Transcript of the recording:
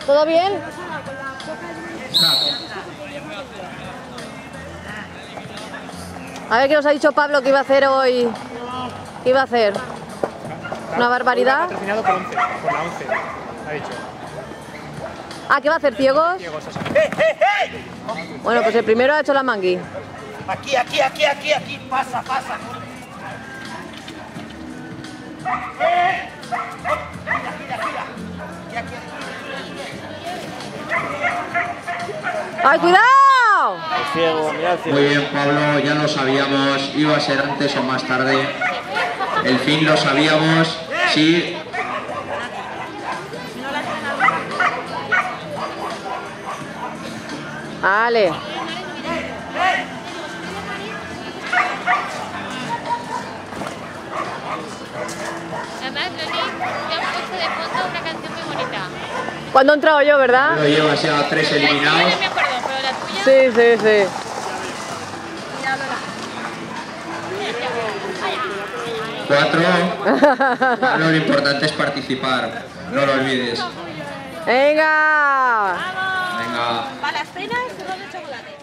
¿Todo bien? A ver qué nos ha dicho Pablo que iba a hacer hoy. ¿Qué iba a hacer? ¿Una barbaridad? Patrocinado por 11, por la 11, ha dicho. Ah, ¿qué va a hacer, ciegos? Ciegos, eso. Bueno, pues el primero ha hecho la mangui. Aquí, pasa. ¡Ay, cuidado! Muy bien, Pablo, ya lo sabíamos, iba a ser antes o más tarde. El fin lo sabíamos, sí. Vale. Además, Loni, te han puesto de fondo una canción muy bonita. Cuando he entrado yo, ¿verdad? Lo llevas ya 3 eliminados. No me acuerdo, pero la tuya... Sí. 4. Lo importante es participar, no lo olvides. ¡Venga! Venga. Para las cenas, 2 de chocolate.